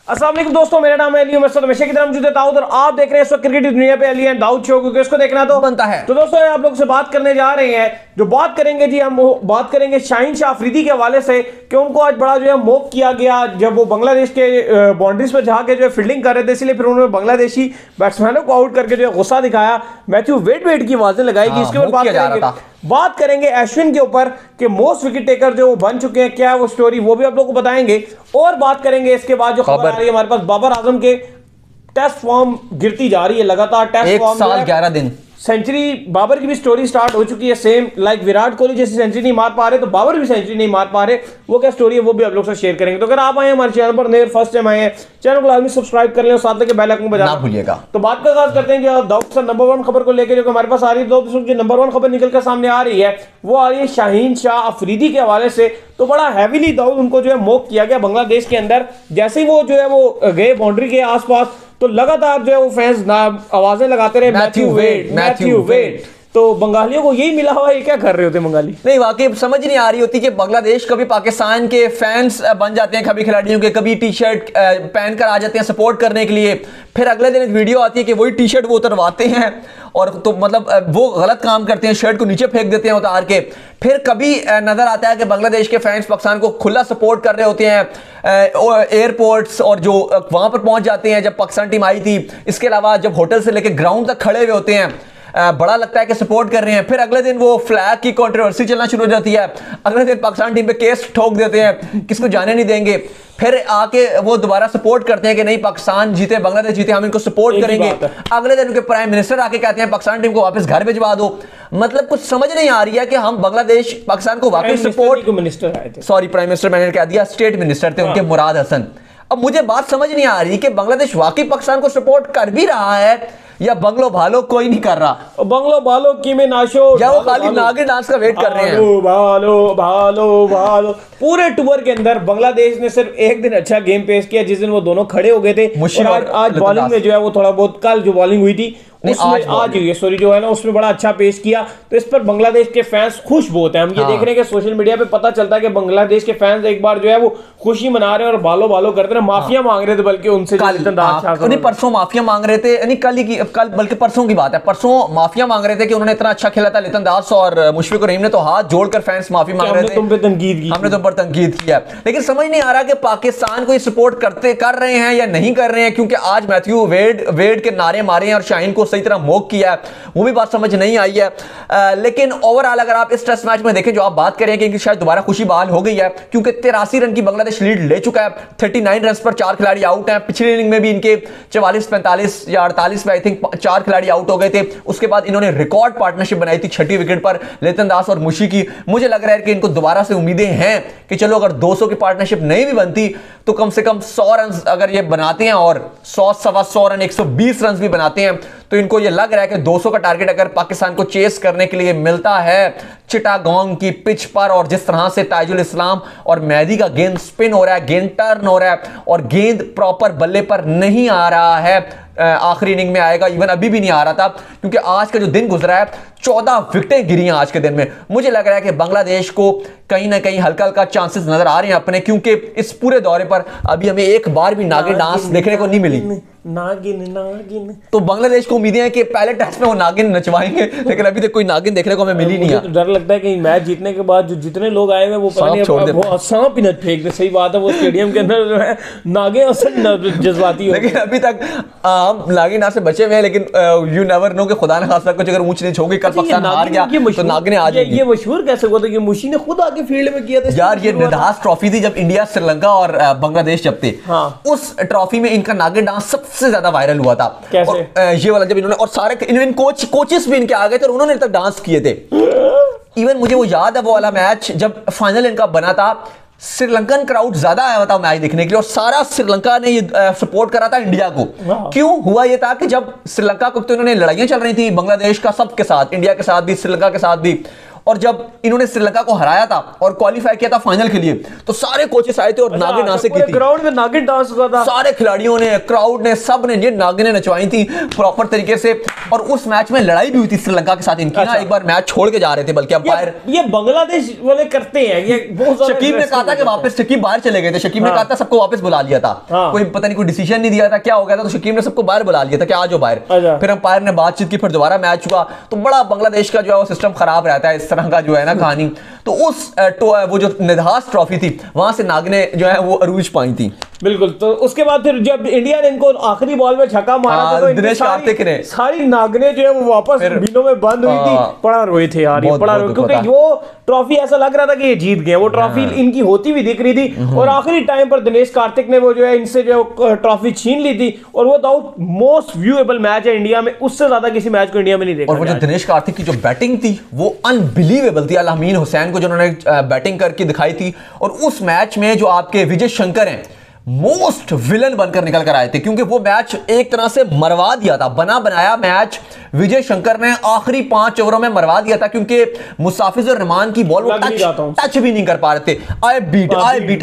अस्सलाम वालेकुम दोस्तों, मेरा नाम है अली उमर सद हमेशा की तरह मौजूद है दाऊद और आप देख रहे हैं इस वक्त क्रिकेट की दुनिया पे अली एंड दाऊद शो, क्योंकि इसको देखना तो बनता है। तो दोस्तों आप लोग से बात करने जा रहे हैं, जो बात करेंगे जी हम बात करेंगे शाहीन शाह अफरीदी के हवाले से कि उनको आज बड़ा जो है मॉक किया गया जब वो बांग्लादेश के बाउंड्रीज पर जाके जो है फील्डिंग कर रहे थे, इसलिए फिर उन्होंने बांग्लादेशी बैट्समैनों को आउट करके जो है गुस्सा दिखाया। मैथ्यू वेट की आवाजें लगाई कि इसके ऊपर बात करेंगे अश्विन के ऊपर कि मोस्ट विकेट टेकर जो बन चुके हैं, क्या है वो स्टोरी, वो भी आप लोगों को बताएंगे। और बात करेंगे इसके बाद जो खबर आ रही है हमारे पास, बाबर आजम के टेस्ट फॉर्म गिरती जा रही है लगातार। टेस्ट फॉर्म 1 साल 11 दिन सेंचुरी बाबर की भी स्टोरी स्टार्ट हो चुकी है, सेम लाइक विराट कोहली जैसी सेंचुरी नहीं मार पा रहे तो बाबर भी सेंचुरी नहीं मार पा रहे। वो क्या स्टोरी है वो भी आप लोग से शेयर करेंगे। तो अगर आप आए हमारे चैनल पर नए फर्स्ट टाइम आए हैं, चैनल को लाजमी सब्सक्राइब कर लें और साथ में बेल आइकन बजाना ना भूलिएगा। तो बात का आगाज करते हैं कि दाऊद सर नंबर 1 खबर को लेकर जो हमारे पास आ रही है, दोस्तों की नंबर 1 खबर निकल कर सामने आ रही है, वो आ रही है शाहीन शाह अफरीदी के हवाले से। तो बड़ा हैवीली दाऊद उनको जो है मॉक किया गया बांग्लादेश के अंदर। जैसे ही वो जो है वो गए बाउंड्री के आसपास तो लगातार जो है वो फैंस आवाजें लगाते रहे मैथ्यू वेट। तो बंगालियों को यही मिला हुआ है, क्या कर रहे होते बंगाली? नहीं, वाकई समझ नहीं आ रही होती कि बांग्लादेश कभी पाकिस्तान के फैंस बन जाते हैं, कभी खिलाड़ियों के, कभी टी शर्ट पहनकर आ जाते हैं सपोर्ट करने के लिए, फिर अगले दिन एक वीडियो आती है कि वही टी शर्ट वो उतरवाते हैं और तो मतलब वो गलत काम करते हैं, शर्ट को नीचे फेंक देते हैं उतार के। फिर कभी नजर आता है कि बांग्लादेश के फैंस पाकिस्तान को खुला सपोर्ट कर रहे होते हैं एयरपोर्ट्स और जो वहां पर पहुंच जाते हैं जब पाकिस्तान टीम आई थी। इसके अलावा जब होटल से लेकर ग्राउंड तक खड़े हुए होते हैं, बड़ा लगता है कि सपोर्ट कर रहे हैं। फिर अगले दिन वो फ्लैग की कंट्रोवर्सी चलना शुरू हो जाती है, अगले दिन पाकिस्तान टीम पे केस ठोक देते हैं, किसको जाने नहीं देंगे। फिर आके वो दोबारा सपोर्ट करते हैं कि नहीं पाकिस्तान जीते, बांग्लादेश जीते, हम इनको सपोर्ट करेंगे। अगले दिन उनके प्राइम मिनिस्टर आके कहते हैं पाकिस्तान टीम को वापस घर भिजवा दो। मतलब कुछ समझ नहीं आ रही है कि हम बांग्लादेश पाकिस्तान को वापस सपोर्ट, सॉरी प्राइम मिनिस्टर मैंने कह दिया, स्टेट मिनिस्टर थे उनके, मुराद हसन। अब मुझे बात समझ नहीं आ रही कि बांग्लादेश वाकई पाकिस्तान को सपोर्ट कर भी रहा है या बंगलो भालो कोई नहीं कर रहा। बंगलो भालो की में नाशो या वो खाली नागिन डांस का वेट कर रहे हैं। भालो भालो भालो। पूरे टूर के अंदर बांग्लादेश ने सिर्फ एक दिन अच्छा गेम पेश किया, जिस दिन वो दोनों खड़े हो गए थे। और आज बॉलिंग में जो है वो थोड़ा बहुत, कल जो बॉलिंग हुई थी उसमें आज हुई है सॉरी जो है ना, उसमें बड़ा अच्छा पेश किया। तो इस पर बांग्लादेश के फैंस खुश बहुत हैं। हम ये देख रहे हैं कि सोशल मीडिया पे पता चलता है कि बांग्लादेश के फैंस एक बार जो है वो खुशी मना रहे हैं और भालो भालो करते हैं, माफिया मांग रहे थे बल्कि उनसे परसों माफिया मांग रहे थे, यानी कल बल्कि परसों की बात है, परसों माफिया मांग रहे थे कि उन्होंने इतना अच्छा खेला था लितन दास और मुशफिक रहीम ने, तो हाथ जोड़कर फैंस माफी मांग रहे थे, तुम पे तंकीद की, हमने तुम पर तंकीद किया। लेकिन समझ नहीं आ रहा कि पाकिस्तान को ये सपोर्ट कर रहे हैं या नहीं कर रहे हैं, क्योंकि आज मैथ्यू वेड के नारे मारे हैं और शाहीन को सही तरह मॉक किया, वो भी बात समझ नहीं आई है। लेकिन ओवरऑल अगर आप इस टेस्ट मैच में देखें, जो आप बात करें कि शायद दोबारा खुशी बहाल हो गई है, क्योंकि 83 रन की बांग्लादेश लीड ले चुका है, 39 रन पर 4 खिलाड़ी आउट हैं। पिछली इनिंग में भी इनके 44, 45 या 48 में आई थिंक 4 खिलाड़ी आउट हो गए थे। उसके बाद इन्होंने रिकॉर्ड पार्टनरशिप बनाई थी 6ठी विकेट पर लितन दास और मुशी की। मुझे लग रहा है कि इनको दोबारा से उम्मीदें हैं कि चलो अगर 200 की पार्टनरशिप नहीं भी बनती तो कम से कम 100 रन अगर ये बनाते हैं और 100 सवा 100 रन 120 रन भी बनाते हैं तो इनको ये लग रहा है कि 200 का टारगेट अगर पाकिस्तान को चेस करने के लिए मिलता है चिटागोंग की पिच पर, और जिस तरह से ताजुल इस्लाम और मेहदी का गेंद स्पिन हो रहा है, गेंद टर्न हो रहा है और गेंद प्रॉपर बल्ले पर नहीं आ रहा है, आखिरी इनिंग में आएगा, इवन अभी भी नहीं आ रहा था, क्योंकि आज का जो दिन गुजरा है 14 विकेटें गिरी हैं आज के दिन में। मुझे लग रहा है कि बांग्लादेश को कहीं ना कहीं हल्का हल्का चांसेस नजर आ रहे हैं अपने, क्योंकि इस पूरे दौरे पर अभी हमें एक बार भी नागिन डांस देखने को नहीं मिली। नागिन तो बांग्लादेश को उम्मीदें हैं कि पहले टेस्ट में वो नागिन नचवाएंगे, लेकिन अभी तक कोई नागिन देखने को हमें मिली नहीं है। तो डर लगता है कि मैच जीतने के बाद जो जितने लोग आए हुए वो सांप ही न फेंक दे। सही बात है, वो स्टेडियम के अंदर जो है नागिन असल जज्बाती हो। लेकिन अभी तक हम नागिन डांस से बचे हुए हैं, लेकिन यू नेवर नो कि खुदा न खास्ता कुछ अगर ऊंच नीच होगी, कल पाकिस्तान हार गया तो नागिन आ जाएगी। ये मशहूर कैसे हुआ था कि मुशी ने खुद आके फील्ड में किया था यार? ये निधास ट्रॉफी थी जब इंडिया, श्रीलंका और बांग्लादेश जब थे, उस ट्रॉफी में इनका नागिन डांस सबसे ज्यादा वायरल हुआ था। कैसे? ये वाला जब इन्होंने, और सारे कोचेस भी इनके आ गए थे और उन्होंने तक डांस किए थे। इवन मुझे वो याद है वो वाला मैच जब फाइनल इनका बना था, श्रीलंकन क्राउड ज्यादा आया था मैच देखने के लिए और सारा श्रीलंका ने ये सपोर्ट करा था इंडिया को। क्यों हुआ ये था कि जब श्रीलंका को, तो इन्होंने लड़ाइयां चल रही थी बांग्लादेश का सबके साथ, इंडिया के साथ भी, श्रीलंका के साथ भी, और जब इन्होंने श्रीलंका को हराया था और क्वालिफाई किया था फाइनल के लिए, तो सारे कोचेस आए थे और नागिन डांस की थी, ग्राउंड में नागिन डांस हुआ था, सारे खिलाड़ियों ने, क्राउड ने, सब ने ये नागिनें नचवाई थी प्रॉपर तरीके से। और उस मैच में लड़ाई भी हुई थी श्रीलंका के साथ इनकी ना, एक बार मैच छोड़ के जा रहे थे बल्कि अंपायर। ये बांग्लादेश वाले करते हैं ये बहुत। शकीब ने कहा था कि वापस, शकीब बाहर चले गए थे, शकीब ने कहा था सबको वापस बुला लिया था, कोई पता नहीं कोई डिसीजन नहीं दिया था, क्या हो गया था, तो शकीब ने सबको बाहर बुला लिया था कि आ जाओ बाहर। फिर अंपायर ने बातचीत की, फिर दोबारा मैच हुआ। तो बड़ा बांग्लादेश का जो है वो सिस्टम खराब रहता है, इस तरह का जो है ना कहानी। तो उस वो जो निधास ट्रॉफी थी वहां से नागने जो है वो अरूज पाई थी। बिल्कुल। तो उसके बाद फिर जब इंडिया ने इनको आखिरी बॉल में छक्का मारा था, तो दिनेश कार्तिक ने सारी नागने जो है वो वापस बिलों में बंद हुई थी, पड़ा रोए थे यार, ये पड़ा रोए, क्योंकि वो ट्रॉफी ऐसा लग रहा था कि ये जीत गए, वो ट्रॉफी इनकी होती भी दिख रही थी। और आखिरी टाइम पर दिनेश कार्तिक ने वो जो है इनसे जो ट्रॉफी छीन ली थी। और वो दाऊद मोस्ट व्यूएबल मैच है इंडिया में, उससे ज्यादा किसी मैच को इंडिया में नहीं देखा। और वो जो दिनेश कार्तिक की जो बैटिंग थी वो अनबिलीवेबल थी। अल-अमीन हुसैन को जिन्होंने बैटिंग करके दिखाई थी, और उस मैच में जो आपके विजय शंकर हैं मोस्ट विलन बनकर निकल कर आए थे, क्योंकि वो मैच एक तरह से मरवा दिया था, बना बनाया मैच विजय शंकर ने आखिरी 5 ओवरों में मरवा दिया था, क्योंकि मुस्ताफिजुर रहमान की बॉल वो टच भी नहीं कर पा रहे थे। आई बीट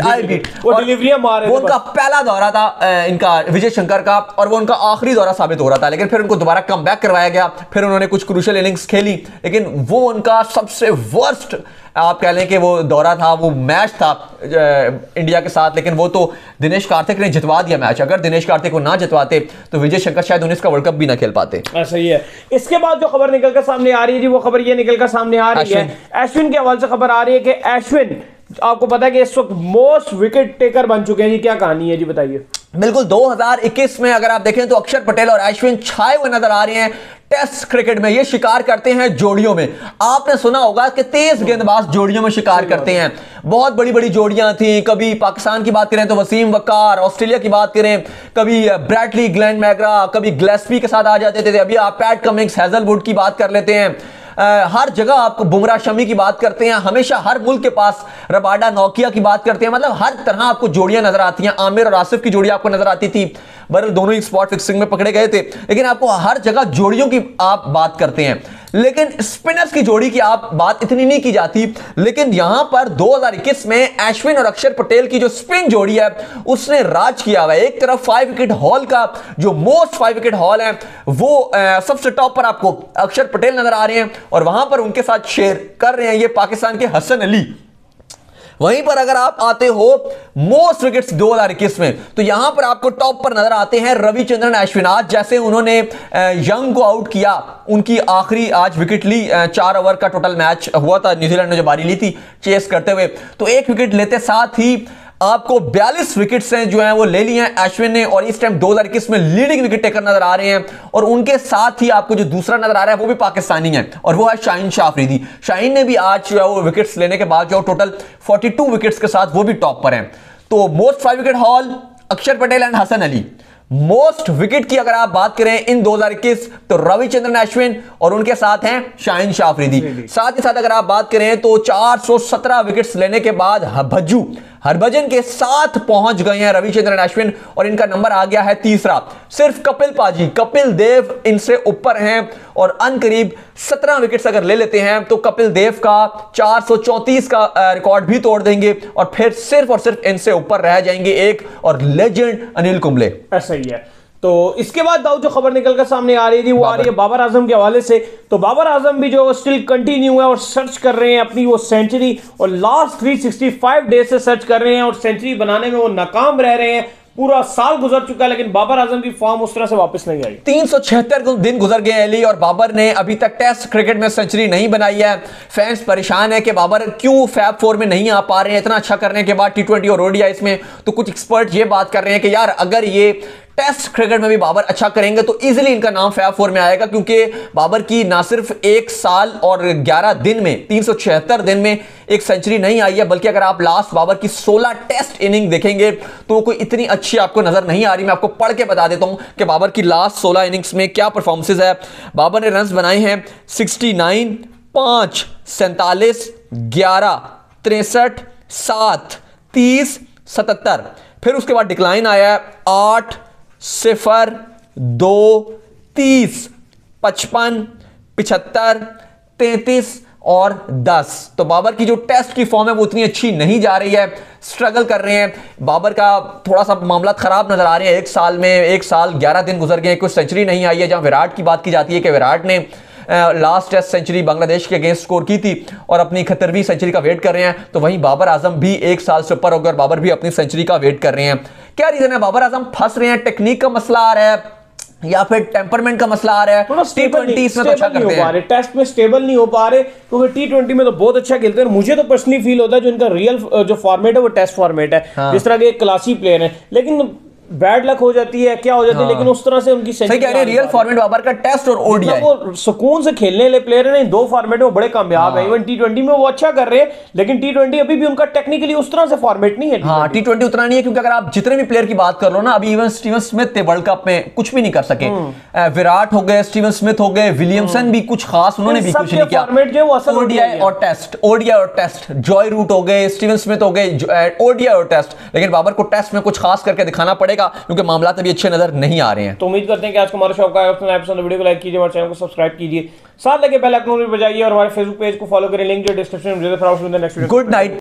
वो डिलीवरियां मार रहे थे। वो उनका पहला दौरा था इनका विजय शंकर का, और वो उनका आखिरी दौरा साबित हो रहा था, लेकिन फिर उनको दोबारा कम बैक करवाया गया। फिर उन्होंने कुछ क्रूशियल इनिंग्स खेली, लेकिन वो उनका सबसे वर्स्ट आप कह लें कि वो दौरा था, वो मैच था इंडिया के साथ। लेकिन वो तो दिनेश कार्तिक ने जितवा दिया मैच। अगर दिनेश कार्तिक को ना जितवाते तो विजय शंकर शायद 19 का वर्ल्ड कप भी ना खेल पाते। ऐसा ही है। इसके बाद जो खबर निकल कर सामने आ रही है जी, वो खबर ये निकल कर सामने आ रही है, अश्विन के हवाले से खबर आ रही है कि अश्विन, आपको पता है कि इस वक्त मोस्ट विकेट टेकर बन चुके हैं जी, क्या कहानी है जी, बताइए। बिल्कुल, 2021 में अगर आप देखें तो अक्षर पटेल और अश्विन छाए हुए नजर आ रहे हैं टेस्ट क्रिकेट में। ये शिकार करते हैं जोड़ियों में। आपने सुना होगा कि तेज गेंदबाज जोड़ियों में शिकार करते हैं। बहुत बड़ी बड़ी जोड़ियां थी, कभी पाकिस्तान की बात करें तो वसीम वकार, ऑस्ट्रेलिया की बात करें कभी ब्रैडली ग्लेन मैग्रा, कभी ग्लेस्पी के साथ आ जाते थे, अभी आप पैट कमिंग्स हैजलवुड की बात कर लेते हैं। हर जगह आपको बुमराह शमी की बात करते हैं, हमेशा हर मुल्क के पास रबाडा नौकिया की बात करते हैं। मतलब हर तरह आपको जोड़ियां नजर आती हैं। आमिर और आसिफ की जोड़ी आपको नजर आती थी, बहरहाल दोनों ही स्पॉट फिक्सिंग में पकड़े गए थे, लेकिन आपको हर जगह जोड़ियों की आप बात करते हैं। लेकिन स्पिनर्स की जोड़ी की आप बात इतनी नहीं की जाती। लेकिन यहां पर 2021 में अश्विन और अक्षर पटेल की जो स्पिन जोड़ी है उसने राज किया हुआ है। एक तरफ 5 विकेट हॉल का जो मोस्ट 5 विकेट हॉल है वो सबसे टॉप पर आपको अक्षर पटेल नजर आ रहे हैं, और वहां पर उनके साथ शेयर कर रहे हैं ये पाकिस्तान के हसन अली। वहीं पर अगर आप आते हो मोस्ट विकेट्स 2021 में, तो यहां पर आपको टॉप पर नजर आते हैं रविचंद्रन अश्विन। आज जैसे उन्होंने यंग को आउट किया, उनकी आखिरी आज विकेट ली, 4 ओवर का टोटल मैच हुआ था, न्यूजीलैंड ने जो बारी ली थी चेस करते हुए, तो 1 विकेट लेते साथ ही आपको 42 विकेट्स हैं जो हैं वो ले लिए हैं अश्विन ने, और इस टाइम 2021 में लीडिंग विकेट टेकर नजर आ रहे हैं। और उनके साथ ही आपको जो दूसरा नजर आ रहा है वो भी पाकिस्तानी है, और वो है शाहीन शाह अफरीदी। शाहीन ने भी आज जो है वो विकेट्स लेने के बाद जो टोटल 42 विकेट्स के साथ वो भी टॉप पर हैं। तो most 5 wicket haul Akshar Patel and Hasan Ali. Most wicket की अगर आप बात करें इन 2021 तो रविचंद्रन अश्विन और उनके साथ हैं शाहीन शाह अफरीदी। साथ ही साथ अगर आप बात करें तो 417 विकेट्स लेने के बाद हरभजन के साथ पहुंच गए हैं रविचंद्रन अश्विन, और इनका नंबर आ गया है तीसरा। सिर्फ कपिल देव इनसे ऊपर हैं, और अनकरीब 17 विकेट्स अगर ले लेते हैं तो कपिल देव का 434 का रिकॉर्ड भी तोड़ देंगे, और फिर सिर्फ इनसे ऊपर रह जाएंगे एक और लेजेंड अनिल कुंबले। ऐसा ही है। तो इसके बाद दाऊद जो खबर निकलकर सामने आ रही थी वो आ रही है बाबर आजम के हवाले से। तो बाबर आजम भी जो स्टिल कंटिन्यू है और सर्च कर रहे हैं अपनी वो सेंचुरी, और लास्ट 365 डेज से सर्च कर रहे हैं, और सेंचुरी बनाने में वो नाकाम रह रहे हैं। पूरा साल गुजर चुका है लेकिन बाबर आजम की फॉर्म उस तरह से वापस नहीं आई। 376 दिन गुजर गए अली, और बाबर ने अभी तक टेस्ट क्रिकेट में सेंचुरी नहीं बनाई है। फैंस परेशान है कि बाबर क्यों फैब 4 में नहीं आ पा रहे हैं इतना अच्छा करने के बाद T20 और ओडीआई में। तो कुछ एक्सपर्ट ये बात कर रहे हैं कि यार अगर ये टेस्ट क्रिकेट में भी बाबर अच्छा करेंगे तो इजीली इनका नाम फैब 4 में आएगा, क्योंकि बाबर की ना सिर्फ 1 साल और 11 दिन में 376 दिन में एक सेंचुरी नहीं आई है, बल्कि अगर आप लास्ट बाबर की 16 टेस्ट इनिंग देखेंगे तो कोई इतनी अच्छी आपको नजर नहीं आ रही। मैं आपको पढ़ के बता देता हूं कि बाबर की लास्ट 16 इनिंग्स में क्या परफॉर्मेंस है। बाबर ने रन बनाए हैं 69, 5, 47, 11, 63, 7, 30, 77। फिर उसके बाद डिक्लाइन आया 8, 0, 2, 30, 55, 75, 33, और 10। तो बाबर की जो टेस्ट की फॉर्म है वो उतनी अच्छी नहीं जा रही है, स्ट्रगल कर रहे हैं। बाबर का थोड़ा सा मामला खराब नजर आ रहे हैं। एक साल में 1 साल 11 दिन गुजर गए, कोई सेंचुरी नहीं आई है। जहां विराट की बात की जाती है कि विराट ने लास्ट टेस्ट सेंचुरी बांग्लादेश के अगेंस्ट स्कोर की थी और अपनी 71वीं सेंचुरी का वेट कर रहे हैं, तो वहीं बाबर आजम भी 1 साल से ऊपर हो गया और बाबर भी अपनी सेंचुरी का वेट कर रहे हैं। क्या रीजन है? बाबर आजम फंस रहे हैं, टेक्निक का मसला आ रहा है या फिर टेम्परमेंट का मसला आ रहा है? T20 इसमें तो अच्छा करते हैं, टेस्ट में स्टेबल नहीं हो पा रहे, क्योंकि T20 में तो बहुत अच्छा खेलते हैं। मुझे तो पर्सनली फील होता है जो इनका रियल जो फॉर्मेट है वो टेस्ट फॉर्मेट है। हाँ। जिस तरह के क्लासी प्लेयर है, लेकिन बैड लक हो जाती है, क्या हो जाती है। लेकिन उस तरह से उनकी सही कह रहे हैं, रियल फॉर्मेट बाबर का टेस्ट और ओडीआई, वो सुकून से खेलने वाले प्लेयर हैं, दो फॉर्मेट में वो बड़े कामयाब हैं। इवन T20 में वो अच्छा कर रहे हैं, लेकिन T20 अभी भी उनका टेक्निकली उस तरह से फॉर्मेट नहीं है। हाँ, T20 उतना नहीं है, क्योंकि अगर आप जितने भी प्लेयर की बात कर लो ना, अभी इवन स्टीवन स्मिथ थे वर्ल्ड कप में, कुछ भी नहीं कर सके। विराट हो गए, स्टीवन स्मिथ हो गए, विलियमसन भी कुछ खास उन्होंने भी कुछ नहीं किया। ओडीआई और टेस्ट, ओडीआई और टेस्ट, जॉय रूट हो गए, स्टीवन स्मिथ हो गए, ओडीआई और टेस्ट। लेकिन बाबर को टेस्ट में कुछ खास करके दिखाना पड़ेगा, क्योंकि मामला भी अच्छे नजर नहीं आ रहे हैं। तो उम्मीद करते हैं कि आज को हमारा शो का वीडियो को लाइक कीजिए और चैनल को सब्सक्राइब कीजिए, साथ लगे बेल आइकन भी बजाइए और हमारे फेसबुक पेज को फॉलो करें। लिंक जो डिस्क्रिप्शन में। Good night.